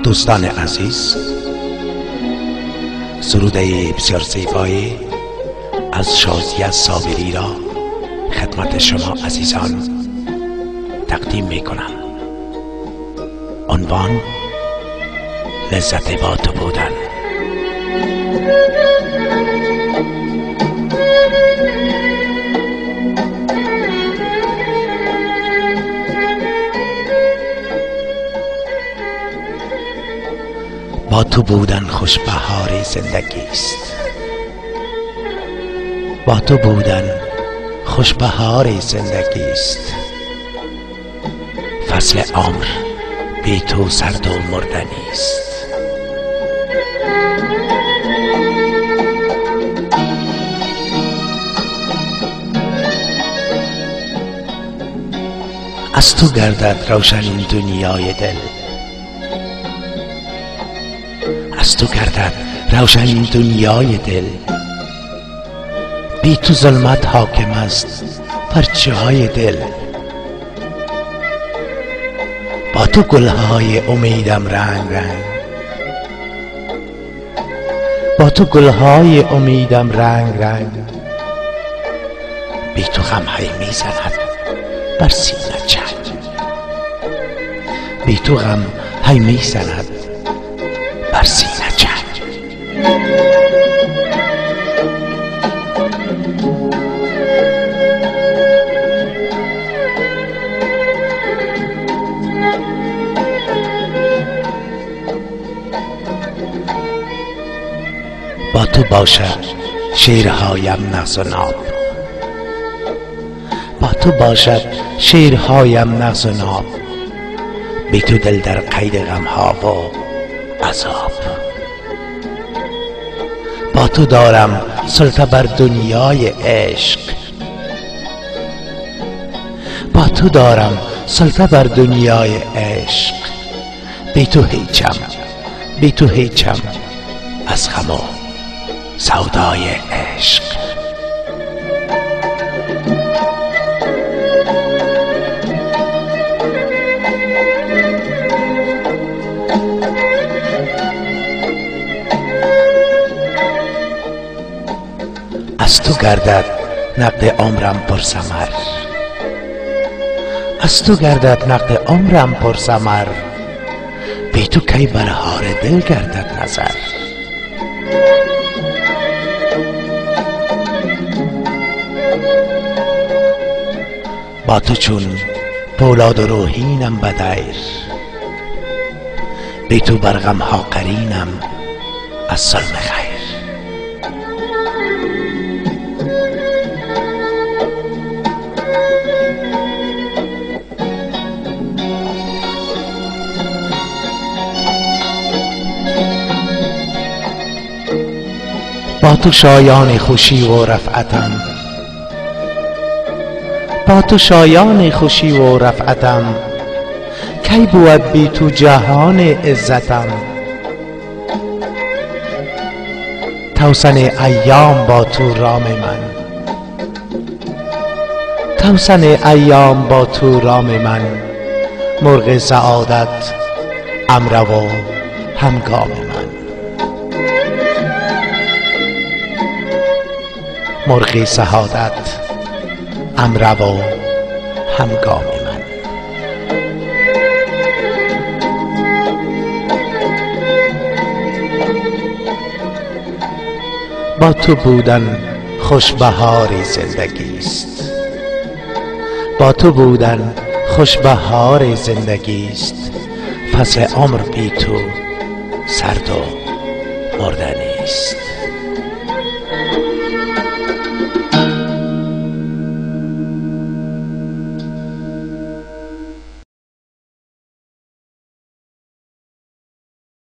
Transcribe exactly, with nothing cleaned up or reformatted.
دوستان عزیز، سروده بسیار زیبایی از شازیه صابری را خدمت شما عزیزان تقدیم می کنم. عنوان: لذت با تو بودن. با تو بودن خوش بهار زندگی است. با تو بودن خوش بهار زندگی است. فصل عمر بی تو سرد و مردنی است. از تو گردد روشن این دنیای دل. از تو گردد روشن این دنیای دل. بی تو ظلمت حاکم است بر جای دل. با تو گلهای امیدم رنگ رنگ. با تو گلهای امیدم رنگ رنگ. بی تو غم هی میزند بر سینه چنگ. بی تو غم هی میزند بر سینه چنگ. با تو باشد شعرهایم نغز و ناب. با تو باشد شعرهایم نغز و ناب. بی تو دل در قید غمها و عذاب. با تو دارم سلطه بر دنیای عشق. با تو دارم سلطه بر دنیای عشق. بی تو هیچم، بی تو هیچم از غم و سودای عشق. از تو گردد نقد عمرم پر ثمر. از تو گردد نقد عمرم پر ثمر. بی تو کی بهار دل گردد نظر. با تو چون پولاد و روحینم بدیر. بی تو بر غمها قرینم از ظلم خیر. با تو شایان خوشی و رفعتم. با تو شایان خوشی و رفعتم. کی بود بی تو جهان عزتم. توسن ایام با تو رام من. توسن ایام با تو رام من. مرغ سعادت امرو و همگام من. مرغ سعادت امرو و همگام من. با تو بودن خوش بهار زندگی است. با تو بودن خوش بهار زندگی است. فصل عمر بی تو سرد و مردنی است.